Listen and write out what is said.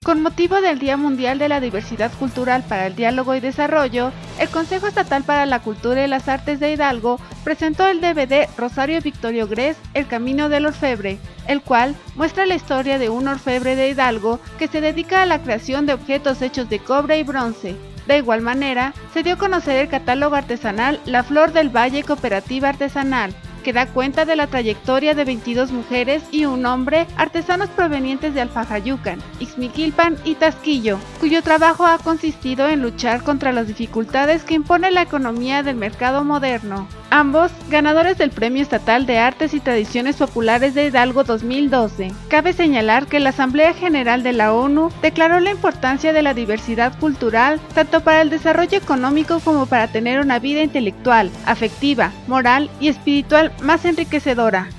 Con motivo del Día Mundial de la Diversidad Cultural para el Diálogo y Desarrollo, el Consejo Estatal para la Cultura y las Artes de Hidalgo presentó el DVD Rosario Victorio Gres, El Camino del Orfebre, el cual muestra la historia de un orfebre de Hidalgo que se dedica a la creación de objetos hechos de cobre y bronce. De igual manera, se dio a conocer el catálogo artesanal La Flor del Valle Cooperativa Artesanal, que da cuenta de la trayectoria de 22 mujeres y un hombre, artesanos provenientes de Alfajayucan, Ixmiquilpan y Tasquillo, cuyo trabajo ha consistido en luchar contra las dificultades que impone la economía del mercado moderno. Ambos, ganadores del Premio Estatal de Artes y Tradiciones Populares de Hidalgo 2012. Cabe señalar que la Asamblea General de la ONU declaró la importancia de la diversidad cultural tanto para el desarrollo económico como para tener una vida intelectual, afectiva, moral y espiritual más enriquecedora.